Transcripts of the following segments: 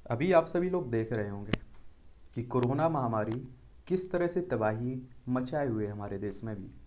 अभी आप सभी लोग देख रहे होंगे कि कोरोना महामारी किस तरह से तबाही मचाए हुए है हमारे देश में भी।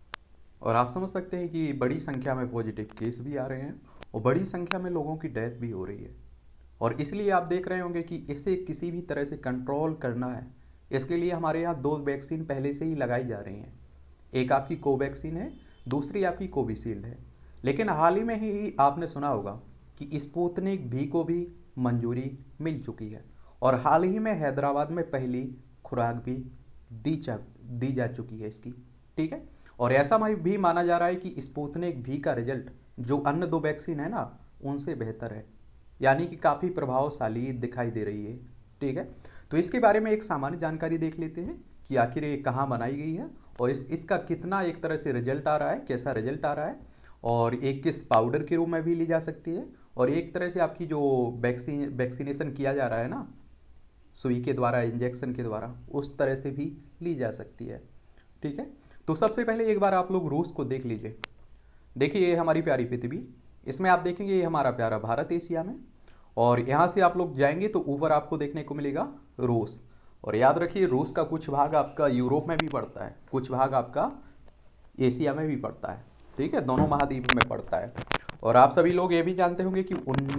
और आप समझ सकते हैं कि बड़ी संख्या में पॉजिटिव केस भी आ रहे हैं और बड़ी संख्या में लोगों की डेथ भी हो रही है। और इसलिए आप देख रहे होंगे कि इसे किसी भी तरह से कंट्रोल करना है। इसके लिए हमारे यहाँ दो वैक्सीन पहले से ही लगाई जा रही हैं। एक आपकी कोवैक्सीन है, दूसरी आपकी कोविशील्ड है। लेकिन हाल ही में ही आपने सुना होगा कि स्पुतनिक भी को भी मंजूरी मिल चुकी है। और हाल ही में हैदराबाद में पहली खुराक भी दी जा दी जा चुकी है इसकी। ठीक है। और ऐसा भी माना जा रहा है कि स्पुतनिक भी का रिजल्ट जो अन्य दो वैक्सीन है ना, उनसे बेहतर है। यानी कि काफ़ी प्रभावशाली दिखाई दे रही है। ठीक है। तो इसके बारे में एक सामान्य जानकारी देख लेते हैं कि आखिर ये कहाँ बनाई गई है और इसका कितना एक तरह से रिजल्ट आ रहा है, कैसा रिजल्ट आ रहा है। और एक किस पाउडर के रूप में भी ली जा सकती है। और एक तरह से आपकी जो वैक्सीनेशन किया जा रहा है ना, सुई के द्वारा, इंजेक्शन के द्वारा, उस तरह से भी ली जा सकती है। ठीक है। तो सबसे पहले एक बार आप लोग रूस को देख लीजिए। देखिए ये हमारी प्यारी पृथ्वी, इसमें आप देखेंगे ये हमारा प्यारा भारत एशिया में। और यहाँ से आप लोग जाएंगे तो ऊपर आपको देखने को मिलेगा रूस। और याद रखिए रूस का कुछ भाग आपका यूरोप में भी पड़ता है, कुछ भाग आपका एशिया में भी पड़ता है। ठीक है, दोनों महाद्वीप में पड़ता है। और आप सभी लोग ये भी जानते होंगे कि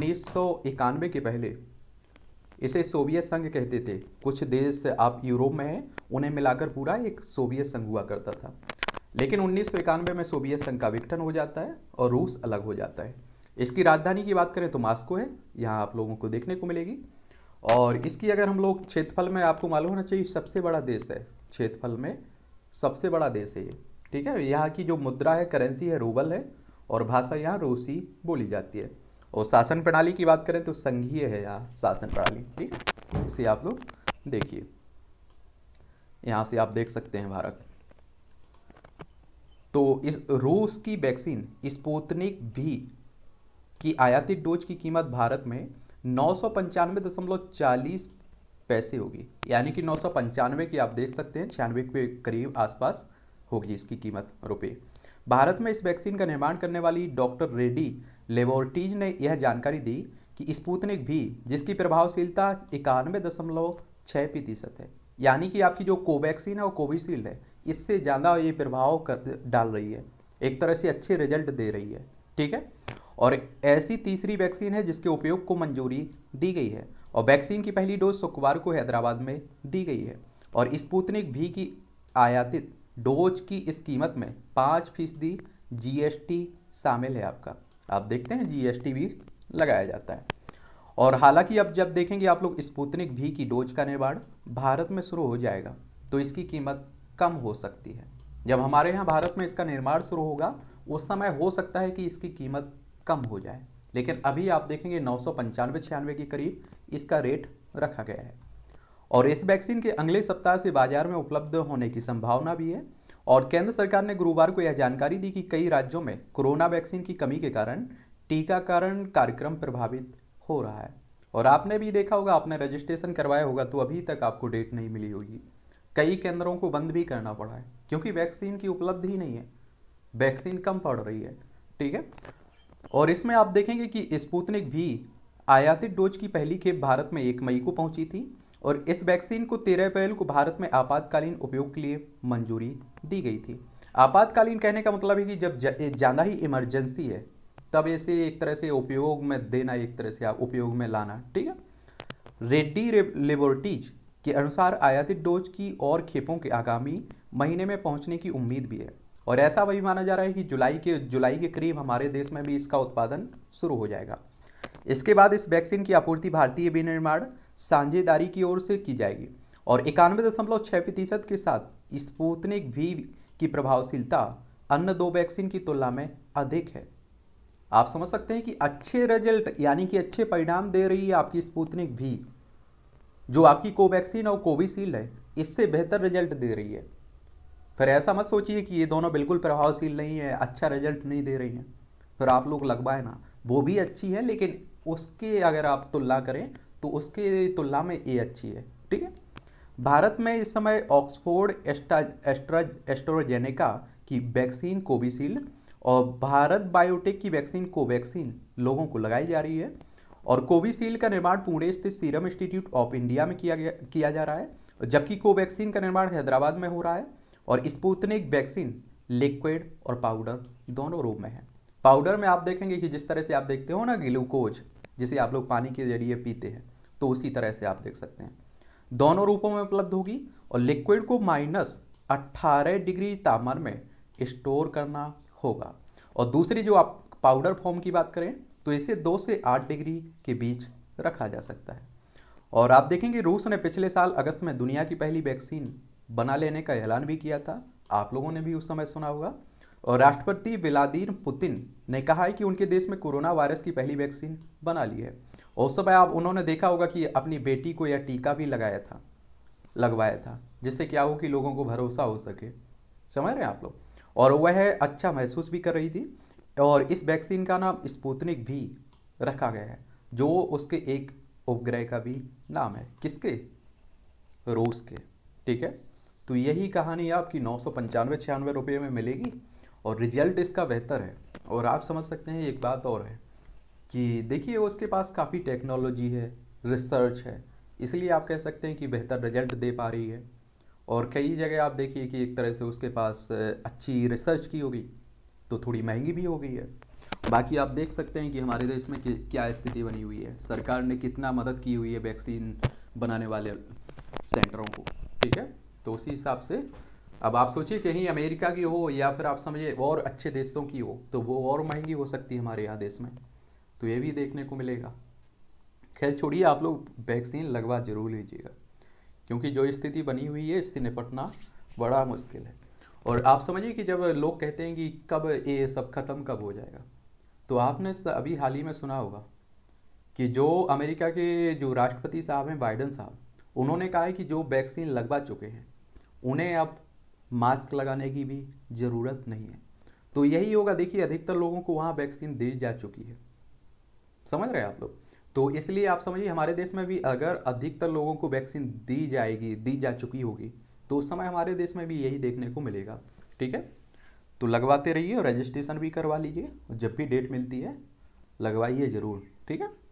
1991 के पहले इसे सोवियत संघ कहते थे। कुछ देश आप यूरोप में हैं, उन्हें मिलाकर पूरा एक सोवियत संघ हुआ करता था। लेकिन 1991 में सोवियत संघ का विघटन हो जाता है और रूस अलग हो जाता है। इसकी राजधानी की बात करें तो मॉस्को है, यहाँ आप लोगों को देखने को मिलेगी। और इसकी अगर हम लोग क्षेत्रफल में, आपको मालूम होना चाहिए सबसे बड़ा देश है, क्षेत्रफल में सबसे बड़ा देश है ये। ठीक है। यहाँ की जो मुद्रा है, करेंसी है, रूबल है। और भाषा यहाँ रूसी बोली जाती है। और शासन प्रणाली की बात करें तो संघीय है यहाँ शासन प्रणाली। ठीक है, इसे आप लोग देखिए, यहाँ से आप देख सकते हैं भारत। तो इस रूस की वैक्सीन स्पुतनिक भी की आयातित डोज की कीमत भारत में 995.40 पैसे होगी। यानी कि 995 की आप देख सकते हैं, 96 के करीब आसपास होगी इसकी कीमत रुपये। भारत में इस वैक्सीन का निर्माण करने वाली डॉक्टर रेड्डी लेबोरेटरीज ने यह जानकारी दी कि स्पुतनिक भी, जिसकी प्रभावशीलता 91.6% है, यानी कि आपकी जो कोवैक्सीन है और कोविशील्ड है, इससे ज़्यादा ये प्रभाव डाल रही है, एक तरह से अच्छे रिजल्ट दे रही है। ठीक है। और ऐसी तीसरी वैक्सीन है जिसके उपयोग को मंजूरी दी गई है। और वैक्सीन की पहली डोज शुक्रवार को हैदराबाद में दी गई है। और स्पुतनिक भी की आयातित डोज की इस कीमत में 5% जीएसटी शामिल है आपका। आप देखते हैं जीएसटी भी लगाया जाता है। और हालांकि अब जब देखेंगे आप लोग स्पुतनिक भी की डोज का निर्माण भारत में शुरू हो जाएगा तो इसकी कीमत कम हो सकती है। जब हमारे यहाँ भारत में इसका निर्माण शुरू होगा उस समय हो सकता है कि इसकी कीमत कम हो जाए। लेकिन अभी आप देखेंगे 995-96 के करीब इसका रेट रखा गया है। और इस वैक्सीन के अगले सप्ताह से बाजार में उपलब्ध होने की संभावना भी है। और केंद्र सरकार ने गुरुवार को यह जानकारी दी कि कई राज्यों में कोरोना वैक्सीन की कमी के कारण टीकाकरण कार्यक्रम प्रभावित हो रहा है। और आपने भी देखा होगा, आपने रजिस्ट्रेशन करवाया होगा तो अभी तक आपको डेट नहीं मिली होगी। कई केंद्रों को बंद भी करना पड़ा है क्योंकि वैक्सीन की उपलब्धि ही नहीं है, वैक्सीन कम पड़ रही है। ठीक है। और इसमें आप देखेंगे कि स्पुतनिक भी आयातित डोज की पहली खेप भारत में 1 मई को पहुंची थी। और इस वैक्सीन को 13 अप्रैल को भारत में आपातकालीन उपयोग के लिए मंजूरी दी गई थी। आपातकालीन कहने का मतलब है कि जब ज़्यादा ही इमरजेंसी है तब इसे एक तरह से उपयोग में देना, एक तरह से आप उपयोग में लाना। ठीक है। रेड्डी लेबोरेटरीज के अनुसार आयातित डोज की और खेपों के आगामी महीने में पहुंचने की उम्मीद भी है। और ऐसा भी माना जा रहा है कि जुलाई के करीब हमारे देश में भी इसका उत्पादन शुरू हो जाएगा। इसके बाद इस वैक्सीन की आपूर्ति भारतीय विनिर्माण साझेदारी की ओर से की जाएगी। और 91.6% के साथ स्पुतनिक भी की प्रभावशीलता अन्य दो वैक्सीन की तुलना में अधिक है। आप समझ सकते हैं कि अच्छे रिजल्ट, यानी कि अच्छे परिणाम दे रही है आपकी स्पुतनिक भी, जो आपकी कोवैक्सीन और कोविशील्ड है इससे बेहतर रिजल्ट दे रही है। फिर ऐसा मत सोचिए कि ये दोनों बिल्कुल प्रभावशील नहीं है, अच्छा रिजल्ट नहीं दे रही हैं, फिर आप लोग लगवाए ना। वो भी अच्छी है लेकिन उसके अगर आप तुलना करें तो उसके तुलना में ये अच्छी है। ठीक है। भारत में इस समय ऑक्सफोर्ड एस्ट्राजेनेका की वैक्सीन कोविशील्ड और भारत बायोटेक की वैक्सीन कोवैक्सीन लोगों को लगाई जा रही है। और कोविशील्ड का निर्माण पुणे स्थित सीरम इंस्टीट्यूट ऑफ इंडिया में किया जा रहा है, जबकि कोवैक्सीन का निर्माण हैदराबाद में हो रहा है। और स्पुतनिक वैक्सीन लिक्विड और पाउडर दोनों रूप में है। पाउडर में आप देखेंगे कि जिस तरह से आप देखते हो ना ग्लूकोज, जिसे आप लोग पानी के जरिए पीते हैं, तो उसी तरह से आप देख सकते हैं, दोनों रूपों में उपलब्ध होगी। और लिक्विड को -18 डिग्री तापमान में स्टोर करना होगा, और दूसरी जो आप पाउडर फॉर्म की बात करें तो इसे 2 से 8 डिग्री के बीच रखा जा सकता है। और आप देखेंगे रूस ने पिछले साल अगस्त में दुनिया की पहली वैक्सीन बना लेने का ऐलान भी किया था, आप लोगों ने भी उस समय सुना होगा। और राष्ट्रपति व्लादिमीर पुतिन ने कहा है कि उनके देश में कोरोना वायरस की पहली वैक्सीन बना ली है। और उस समय आप उन्होंने देखा होगा कि अपनी बेटी को यह टीका भी लगवाया था, जिससे क्या हो कि लोगों को भरोसा हो सके, समझ रहे हैं आप लोग। और वह अच्छा महसूस भी कर रही थी। और इस वैक्सीन का नाम स्पुतनिक भी रखा गया है, जो उसके एक उपग्रह का भी नाम है, किसके, रूस के। ठीक है, तो यही कहानी आपकी 995-96 रुपये में मिलेगी, और रिजल्ट इसका बेहतर है। और आप समझ सकते हैं एक बात और है कि देखिए उसके पास काफ़ी टेक्नोलॉजी है, रिसर्च है, इसलिए आप कह सकते हैं कि बेहतर रिजल्ट दे पा रही है। और कई जगह आप देखिए कि एक तरह से उसके पास अच्छी रिसर्च की होगी, तो थोड़ी महंगी भी हो गई है। बाकी आप देख सकते हैं कि हमारे देश में क्या स्थिति बनी हुई है, सरकार ने कितना मदद की हुई है वैक्सीन बनाने वाले सेंटरों को। ठीक है, तो उसी हिसाब से अब आप सोचिए कहीं अमेरिका की हो या फिर आप समझिए और अच्छे देशों की हो, तो वो और महंगी हो सकती है हमारे यहाँ देश में, तो ये भी देखने को मिलेगा। खैर छोड़िए, आप लोग वैक्सीन लगवा जरूर लीजिएगा, क्योंकि जो स्थिति बनी हुई है इससे निपटना बड़ा मुश्किल है। और आप समझिए कि जब लोग कहते हैं कि कब ये सब ख़त्म कब हो जाएगा, तो आपने अभी हाल ही में सुना होगा कि जो अमेरिका के जो राष्ट्रपति साहब हैं बाइडन साहब, उन्होंने कहा है कि जो वैक्सीन लगवा चुके हैं उन्हें अब मास्क लगाने की भी ज़रूरत नहीं है। तो यही होगा, देखिए अधिकतर लोगों को वहाँ वैक्सीन दी जा चुकी है, समझ रहे हैं आप लोग। तो इसलिए आप समझिए हमारे देश में भी अगर अधिकतर लोगों को वैक्सीन दी जा चुकी होगी, तो उस समय हमारे देश में भी यही देखने को मिलेगा। ठीक है, तो लगवाते रहिए और रजिस्ट्रेशन भी करवा लीजिए, जब भी डेट मिलती है लगवाइए ज़रूर। ठीक है।